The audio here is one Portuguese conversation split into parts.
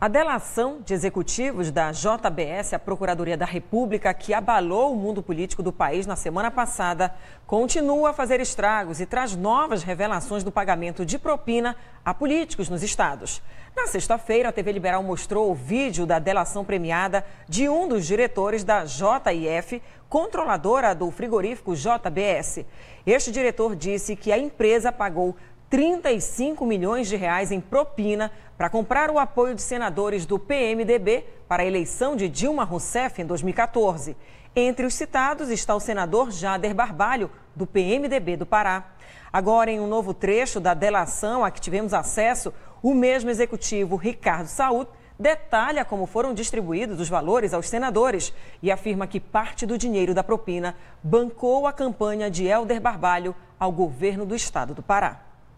A delação de executivos da JBS, a Procuradoria da República, que abalou o mundo político do país na semana passada, continua a fazer estragos e traz novas revelações do pagamento de propina a políticos nos estados. Na sexta-feira, a TV Liberal mostrou o vídeo da delação premiada de um dos diretores da JIF, controladora do frigorífico JBS. Este diretor disse que a empresa pagou 35 milhões de reais em propina para comprar o apoio de senadores do PMDB para a eleição de Dilma Rousseff em 2014. Entre os citados está o senador Jader Barbalho, do PMDB do Pará. Agora, em um novo trecho da delação a que tivemos acesso, o mesmo executivo, Ricardo Saúd, detalha como foram distribuídos os valores aos senadores e afirma que parte do dinheiro da propina bancou a campanha de Helder Barbalho ao governo do estado do Pará.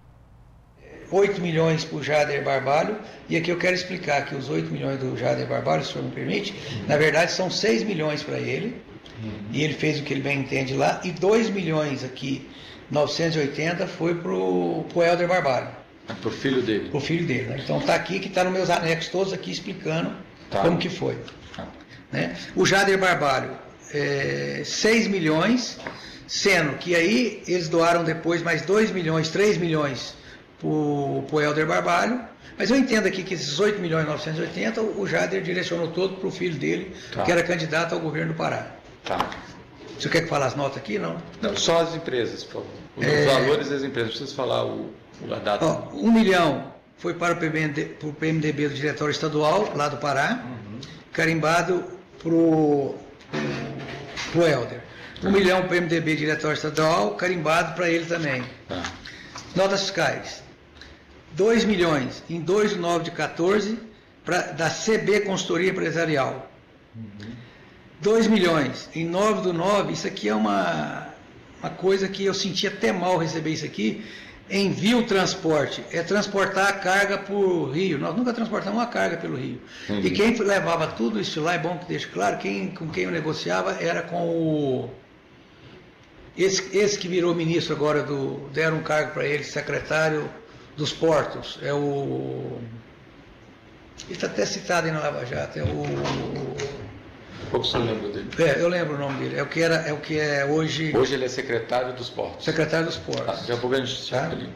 8 milhões para o Jader Barbalho, e aqui eu quero explicar que os 8 milhões do Jader Barbalho, se o senhor me permite, na verdade são 6 milhões para ele, e ele fez o que ele bem entende lá, e 2 milhões aqui, 980, foi para o Helder Barbalho. Para o filho dele. Para o filho dele, né? Então está aqui, que está nos meus anexos todos aqui explicando como que foi. Né? O Jader Barbalho, 6 milhões, sendo que aí eles doaram depois mais 2 milhões, 3 milhões, para o Helder Barbalho, mas eu entendo aqui que esses 8 milhões e 980, o Jader direcionou todo para o filho dele, que era candidato ao governo do Pará. O senhor quer que fale as notas aqui, não? Não, só as empresas, por favor. Os valores das empresas, preciso falar a data. 1 milhão foi para o PMDB do Diretório Estadual, lá do Pará, carimbado para o Helder. 1 milhão para o PMDB Diretório Estadual, carimbado para ele também. Notas fiscais. 2 milhões em 2/9/14 da CB Consultoria Empresarial. 2 milhões em 9/9, isso aqui é uma coisa que eu senti até mal receber isso aqui. Envio transporte, é transportar a carga por rio. Nós nunca transportamos uma carga pelo rio. E quem levava tudo isso lá, é bom que deixe claro, com quem eu negociava era com esse que virou ministro agora, deram um cargo para ele, secretário dos portos, ele está até citado aí na Lava Jato, Qual que você lembra dele? Eu lembro o nome dele, é o que é hoje... Hoje ele é secretário dos portos. Secretário dos portos. Daqui a pouco a gente chega ali.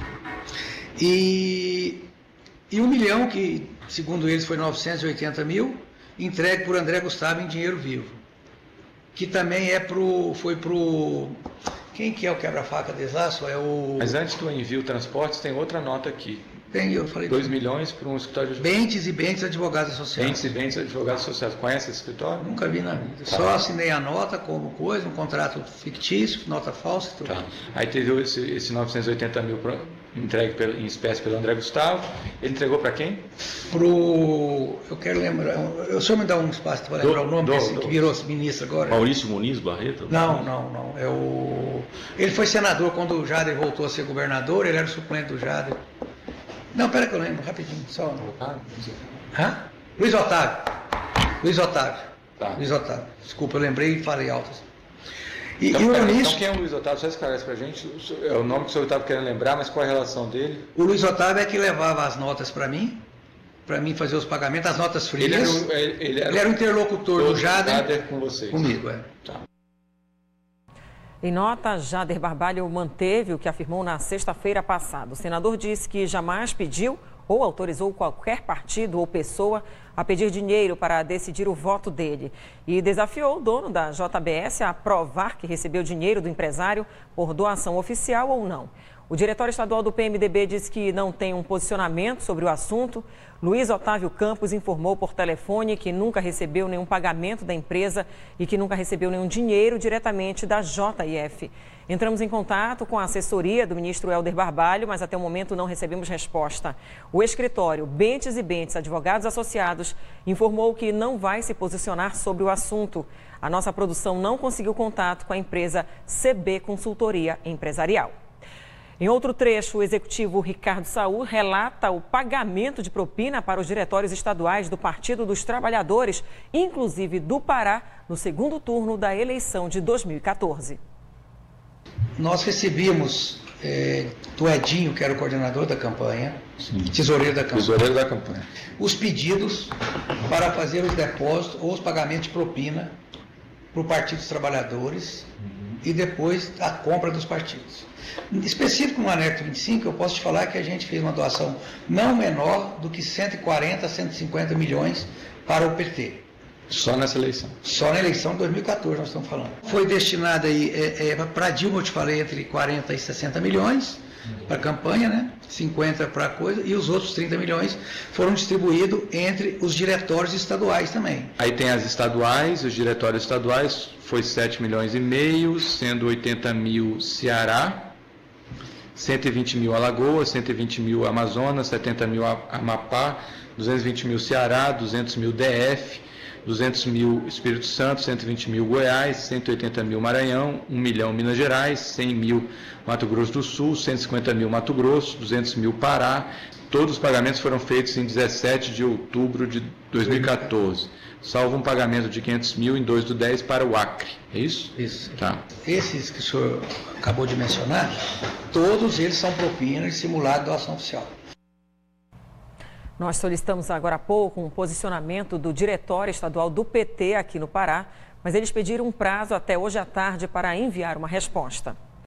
E 1 milhão, que segundo eles foi 980 mil, entregue por André Gustavo em dinheiro vivo. Que também foi pro... Quem que é o quebra-faca desastre? Mas antes do envio transportes, tem outra nota aqui. Eu falei 2 milhões para um escritório de... Bentes e Bentes Advogados Associados. Bentes e Bentes Advogados Associados. Conhece esse escritório? Nunca vi na vida. Só assinei a nota como coisa, um contrato fictício, nota falsa. Tudo. Aí teve esse 980 mil entregue em espécie pelo André Gustavo. Ele entregou para quem? Eu quero lembrar. O senhor me dá um espaço para lembrar o nome desse que virou ministro agora? Maurício Muniz Barreto? Não. Ele foi senador quando o Jader voltou a ser governador, ele era o suplente do Jader. Não, pera que eu lembro, rapidinho. Só... Luiz Otávio. Luiz Otávio. Desculpa, eu lembrei e falei alto. Então quem é o Luiz Otávio? Só esclarece pra gente. É o nome que o senhor estava querendo lembrar, mas qual é a relação dele? O Luiz Otávio é que levava as notas para mim fazer os pagamentos, as notas frias. Ele era o interlocutor do Jader com vocês. Comigo, Em nota, Jader Barbalho manteve o que afirmou na sexta-feira passada. O senador disse que jamais pediu ou autorizou qualquer partido ou pessoa a pedir dinheiro para decidir o voto dele. E desafiou o dono da JBS a provar que recebeu dinheiro do empresário por doação oficial ou não. O diretório estadual do PMDB disse que não tem um posicionamento sobre o assunto. Luiz Otávio Campos informou por telefone que nunca recebeu nenhum pagamento da empresa e que nunca recebeu nenhum dinheiro diretamente da JIF. Entramos em contato com a assessoria do ministro Helder Barbalho, mas até o momento não recebemos resposta. O escritório Bentes e Bentes Advogados Associados informou que não vai se posicionar sobre o assunto. A nossa produção não conseguiu contato com a empresa CB Consultoria Empresarial. Em outro trecho, o executivo Ricardo Saúd relata o pagamento de propina para os diretórios estaduais do Partido dos Trabalhadores, inclusive do Pará, no segundo turno da eleição de 2014. Nós recebíamos do Edinho, que era o coordenador da campanha, tesoureiro da campanha. Os pedidos para fazer os depósitos ou os pagamentos de propina para o Partido dos Trabalhadores e depois a compra dos partidos. Específico no anexo 25, eu posso te falar que a gente fez uma doação não menor do que 140 a 150 milhões para o PT. Só nessa eleição? Só na eleição de 2014 nós estamos falando. Foi destinado aí para Dilma, eu te falei, entre 40 e 60 milhões para a campanha, né? 50 para a coisa, e os outros 30 milhões foram distribuídos entre os diretórios estaduais também. Aí tem as estaduais, os diretórios estaduais, foi 7 milhões e meio, sendo 80 mil Ceará, 120 mil Alagoas, 120 mil Amazonas, 70 mil Amapá, 220 mil Ceará, 200 mil DF, 200 mil Espírito Santo, 120 mil Goiás, 180 mil Maranhão, 1 milhão Minas Gerais, 100 mil Mato Grosso do Sul, 150 mil Mato Grosso, 200 mil Pará. Todos os pagamentos foram feitos em 17 de outubro de 2014, salvo um pagamento de 500 mil em 2/10 para o Acre. É isso? Isso. Tá. Esses que o senhor acabou de mencionar, todos eles são propinas de simulado doação oficial. Nós solicitamos agora há pouco um posicionamento do Diretório Estadual do PT aqui no Pará, mas eles pediram um prazo até hoje à tarde para enviar uma resposta.